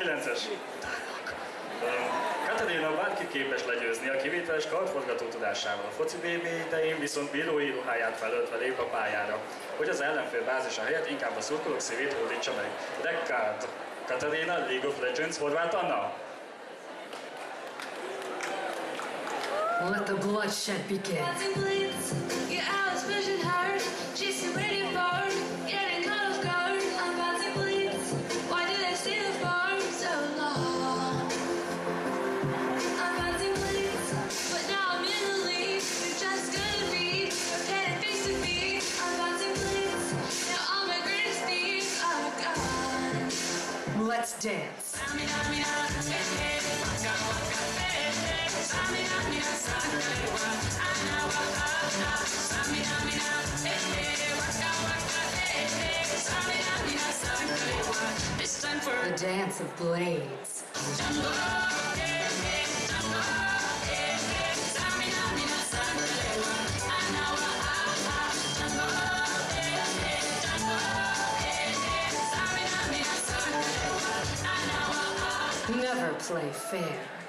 9-es. Katarina bárki képes legyőzni a kivételes kardforgató tudásával. A foci BB idején viszont bírói ruháját felöltve lép a pályára, hogy az ellenfél bázisa helyett inkább a szurkolók szívét hódítsa meg. Deckard, Katarina, League of Legends, Horváth Anna. Let the bloodshed begin. Your hours pushing hard, chasing waiting for, getting out of guard. I'm bouncing bleeds. Why did I stay the farm so long? I'm bouncing bleeds, but now I'm in the lead. You're just gonna be prepared face to be. I'm bouncing bleeds. Now all my greatest fears are gone. Let's dance. The dance of blades. Never play fair.